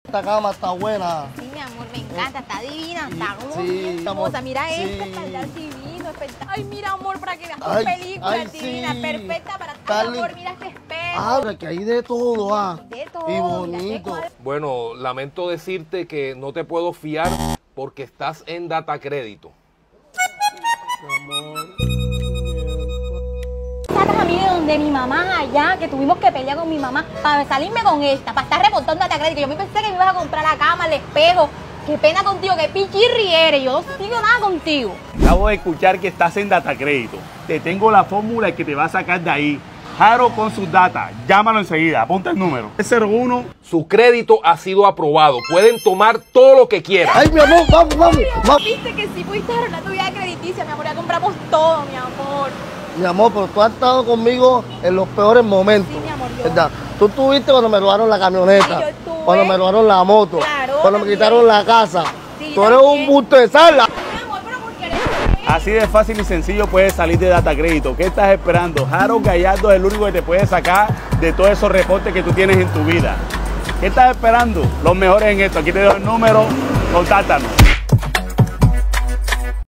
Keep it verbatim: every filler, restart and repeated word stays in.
Esta cama está buena. Sí, mi amor, me encanta, está divina, está como Sí, bien hermosa. amor, Mira sí. este, está divino, espectacular. Ay, mira, amor, para que veas tu Ay, película ay, divina, sí. perfecta para ti. Carly. Amor, mira este espejo. Ah, que hay de todo, ah. De todo, Y mira, bonito. este cuadro. Bueno, lamento decirte que no te puedo fiar porque estás en data crédito. Amor. Sacas a mí de donde mi mamá allá, que tuvimos que pelear con mi mamá para salirme con esta, para estar reportando a crédito. Yo me pensé que me ibas a comprar la cama, el espejo. Qué pena contigo, qué pichirri eres. Yo no digo nada contigo. Acabo de escuchar que estás en data crédito. Te tengo la fórmula que te va a sacar de ahí. Jaro con sus datas. Llámalo enseguida. Apunta el número. cero uno. Su crédito ha sido aprobado. Pueden tomar todo lo que quieran. Ay, mi amor, vamos, vamos. vamos. Viste que sí pudiste arreglar tu vida crediticia, mi amor. Ya compramos todo, mi amor. Mi amor, pero tú has estado conmigo en los peores momentos. Sí, mi amor, yo. ¿Verdad? Tú estuviste cuando me robaron la camioneta, Sí, yo estuve. cuando me robaron la moto, Claro, cuando me también. quitaron la casa. Sí, tú eres también. un busto de sala. Mi amor, pero ¿por qué eres Así de fácil y sencillo puedes salir de data crédito. ¿Qué estás esperando? Jaro Gallardo es el único que te puede sacar de todos esos reportes que tú tienes en tu vida. ¿Qué estás esperando? Los mejores en esto. Aquí te doy el número. Contáctanos.